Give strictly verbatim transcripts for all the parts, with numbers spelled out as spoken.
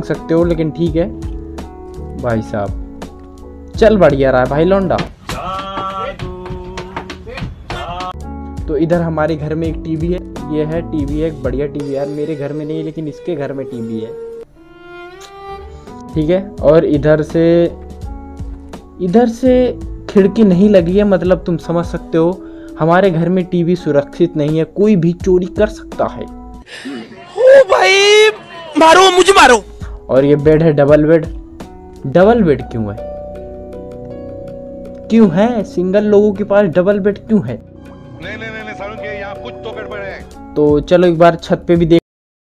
सकते हो, लेकिन ठीक है भाई साहब, चल बढ़िया रहा है भाई लौंडा। तो इधर हमारे घर में एक टीवी है, ये है टीवी है, एक बढ़िया टीवी है यार। मेरे घर में नहीं है लेकिन इसके घर में टीवी है, ठीक है। और इधर से इधर से खिड़की नहीं लगी है, मतलब तुम समझ सकते हो हमारे घर में टीवी सुरक्षित नहीं है, कोई भी चोरी कर सकता है। ओ भाई मारो मुझे मारो। और ये बेड है डबल बेड। डबल बेड क्यों है? क्यों है? सिंगल लोगों के पास डबल बेड क्यों है? नहीं नहीं नहीं सारुण के यहाँ कुछ तो गड़बड़ है। तो चलो एक बार छत पे भी देख।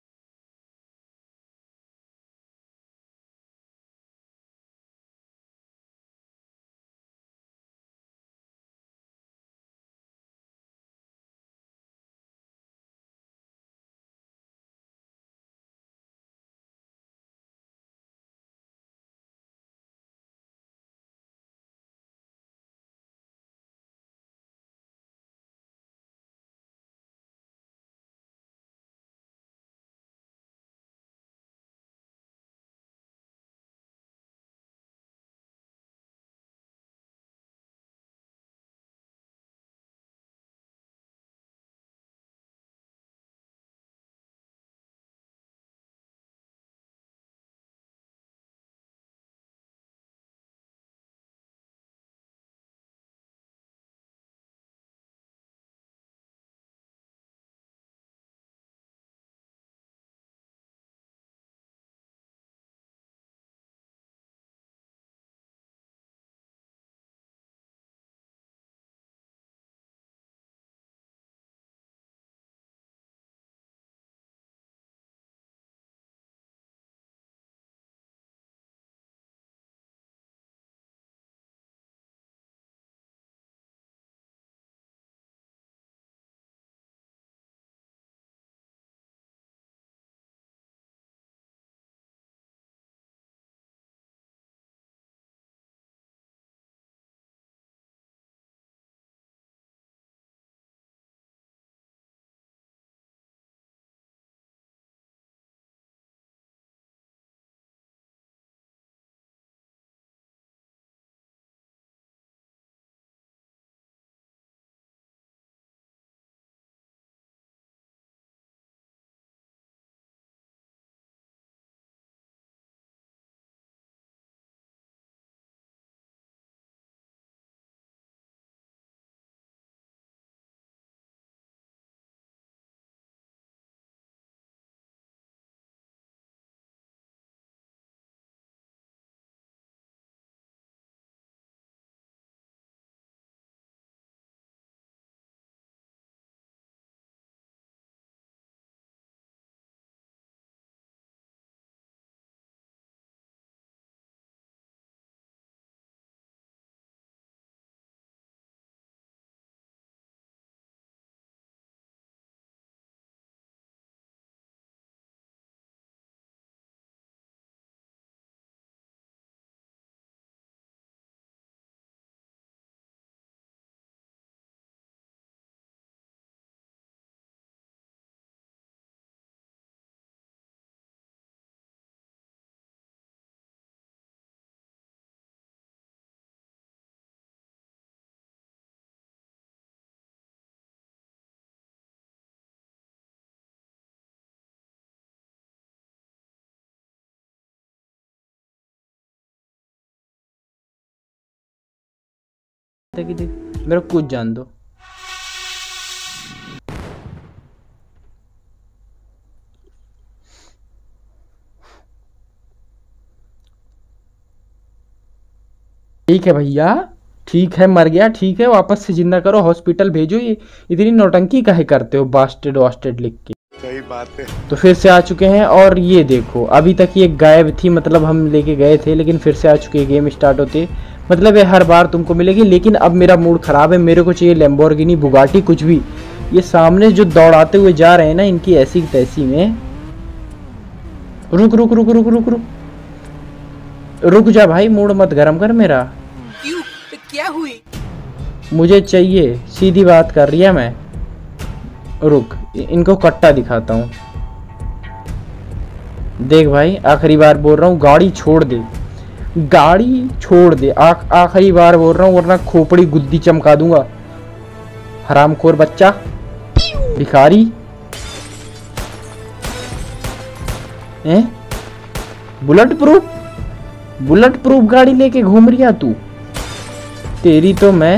मेरे को कुछ जान दो। ठीक है भैया, ठीक है, मर गया, ठीक है, वापस से जिंदा करो, हॉस्पिटल भेजो। ये इतनी नौटंकी काहे करते हो बास्टेड वास्टेड लिख के? सही बात है। तो फिर से आ चुके हैं और ये देखो अभी तक ये गायब थी, मतलब हम लेके गए थे लेकिन फिर से आ चुके हैं। गेम स्टार्ट होते मतलब ये हर बार तुमको मिलेगी, लेकिन अब मेरा मूड खराब है, मेरे को चाहिए लैम्बोर्गिनी बुगाटी कुछ भी। ये सामने जो दौड़ाते हुए जा रहे हैं ना, इनकी ऐसी तैसी में। रुक रुक रुक रुक रुक रुक रुक जा भाई, मूड मत गरम कर मेरा। क्यों? क्या हुई? मुझे चाहिए, सीधी बात कर रही है मैं। रुक, इनको कट्टा दिखाता हूँ। देख भाई, आखिरी बार बोल रहा हूँ, गाड़ी छोड़ दे, गाड़ी छोड़ दे, आख आखिरी बार बोल रहा हूँ, वरना खोपड़ी गुद्दी चमका दूंगा। हरामखोर बच्चा, भिखारी हैं? बुलेट प्रूफ बुलेट प्रूफ गाड़ी लेके घूम रही तू, तेरी तो मैं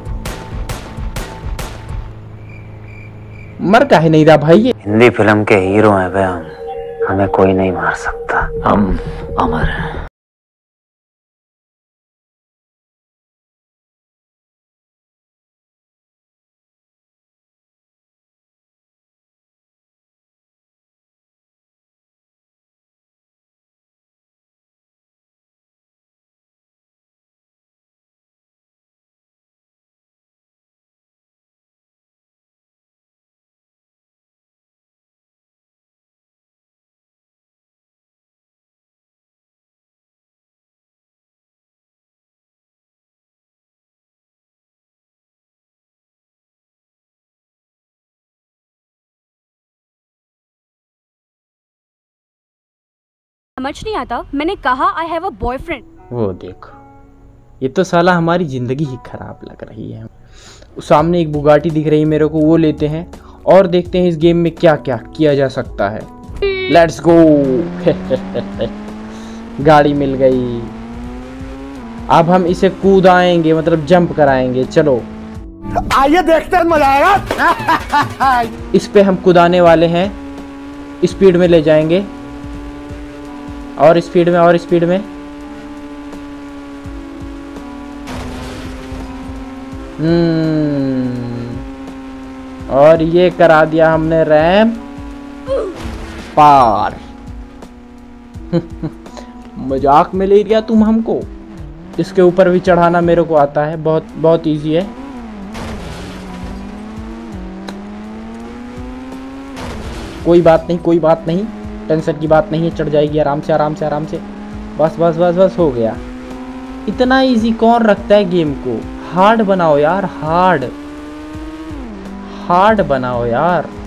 मर काहे नहीं रहा भाई। ये हिंदी फिल्म के हीरो हैं बे हम, हमें कोई नहीं मार सकता, हम अमर हैं। समझ नहीं आता, मैंने कहा आई हैव अ बॉयफ्रेंड। वो देखो, ये तो साला हमारी जिंदगी ही खराब लग रही है। सामने एक बुगाटी दिख रही है मेरे को, वो लेते हैं और देखते हैं इस गेम में क्या क्या किया जा सकता है। Let's go. गाड़ी मिल गई, अब हम इसे कूदाएंगे, मतलब जंप कराएंगे। चलो आइए देखते हैं, मजा आएगा। इस पे हम कूदाने वाले हैं, स्पीड में ले जाएंगे, और स्पीड में, और स्पीड में। हम्म और ये करा दिया हमने रैंप पार। मजाक में ले लिया तुम हमको। इसके ऊपर भी चढ़ाना मेरे को आता है, बहुत बहुत इजी है। कोई बात नहीं, कोई बात नहीं, टेंशन की बात नहीं है, चढ़ जाएगी आराम से आराम से आराम से। बस बस बस बस हो गया। इतना इजी कौन रखता है गेम को? हार्ड बनाओ यार, हार्ड हार्ड बनाओ यार।